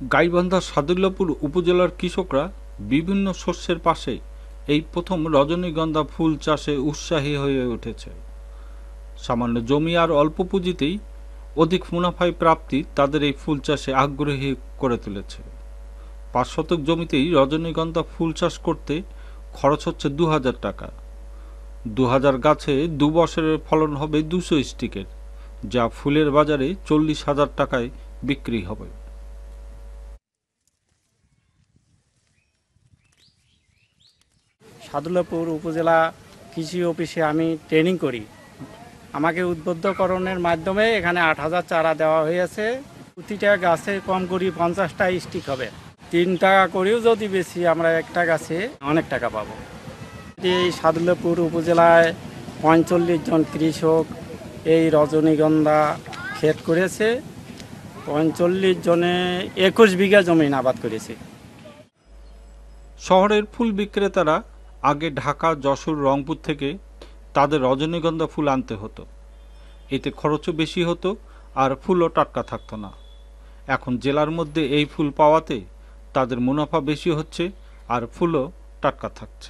গাইবান্ধার সাদুল্লাপুর উপজেলার কৃষকরা বিভিন্ন শস্যের পাশে এই প্রথম রজনীগন্ধা ফুল চাষে উৎসাহী হয়ে উঠেছে। সামান্য জমি আর অল্প পুঁজিতেই অধিক মুনাফায় প্রাপ্তি তাদের এই ফুল চাষে আগ্রহী করে তুলেছে। ৫ শতক জমিতেই রজনীগন্ধা ফুল চাষ করতে খরচ হচ্ছে ২,০০০ টাকা। ২,০০০ গাছে ২ বছরের ফলন হবে ২০০ স্টিকের, যা ফুলের বাজারে ৪০,০০০ টাকায় বিক্রি হবে। সাদুল্লাপুর উপজেলা কৃষি অফিসে আমি ট্রেনিং করি। আমাকে উদ্বুদ্ধকরণের মাধ্যমে এখানে ৮,০০০ চারা দেওয়া হয়েছে। প্রতিটা গাছে কম করি ৫০টা স্টিক হবে। ৩ টাকা করেও যদি বেশি আমরা একটা গাছে অনেক টাকা পাবো। এই সাদুল্লাপুর উপজেলায় ৪৫ জন কৃষক এই রজনীগন্ধা ক্ষেত করেছে। ৪৫ জনে ২১ বিঘা জমি আবাদ করেছে। শহরের ফুল বিক্রেতারা আগে ঢাকা, যশোর, রংপুর থেকে তাদের রজনীগন্ধা ফুল আনতে হতো। এতে খরচও বেশি হতো আর ফুলও টাটকা থাকতো না। এখন জেলার মধ্যে এই ফুল পাওয়াতে তাদের মুনাফা বেশি হচ্ছে আর ফুলও টাটকা থাকছে।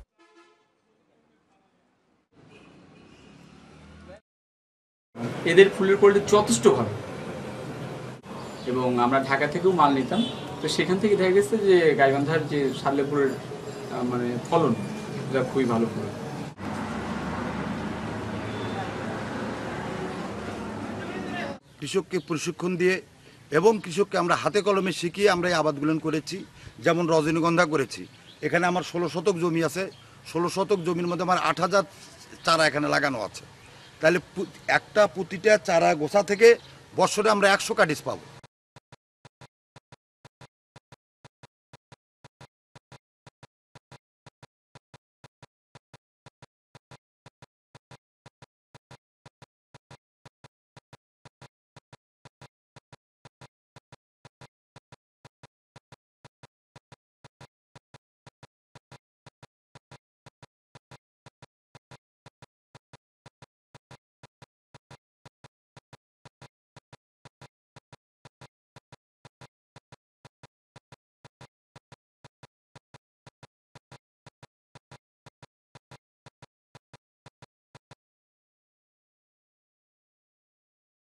এদের ফুলের কোয়ালিটি যথেষ্ট ভালো এবং আমরা ঢাকা থেকেও মাল নিতাম। তো সেখান থেকে দেখা গেছে যে গাইবান্ধার যে সাদুল্লাপুরের মানে ফলন এটা খুবই ভালো ফলন। কৃষককে প্রশিক্ষণ দিয়ে এবং কৃষককে আমরা হাতে কলমে শিখিয়ে আমরা এই আবাদগুলো করেছি। যেমন রজনীগন্ধা করেছি, এখানে আমার ১৬ শতক জমি আছে। ১৬ শতক জমির মধ্যে আমার ৮,০০০ চারা এখানে লাগানো আছে। তাহলে প্রতিটা চারা গোছা থেকে বছরে আমরা ১০০ কাটিস পাবো।